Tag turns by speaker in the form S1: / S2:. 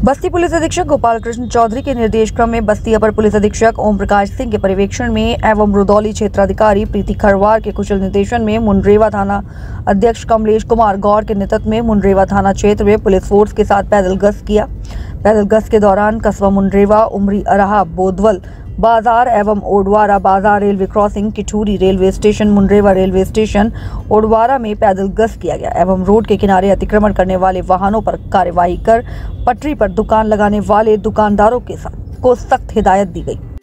S1: बस्ती police अधीक्षक गोपाल कृष्ण चौधरी के निर्देश क्रम में बस्ती अपर पुलिस अधीक्षक ओम प्रकाश सिंह के पर्यवेक्षण में एवं रुदौली क्षेत्राधिकारी प्रीति खरवार के कुशल निर्देशन में मुंडरेवा थाना अध्यक्ष कमलेश कुमार गौर के नेतृत्व में मुंडरेवा थाना क्षेत्र में पुलिस फोर्स के साथ पैदल गश्त किया। पैदल गश्त के दौरान कस्बा मुंडरेवा, उमरी अराहा, बोदवल बाजार एवं ओडवारा बाजार, railway crossing, Kithuri railway station, Mundrewa railway station, Odwara में पैदल गश्त किया गया एवं रोड के किनारे अतिक्रमण करने वाले वाहनों पर कार्यवाही कर पटरी पर दुकान लगाने वाले दुकानदारों को सख्त हिदायत दी गई।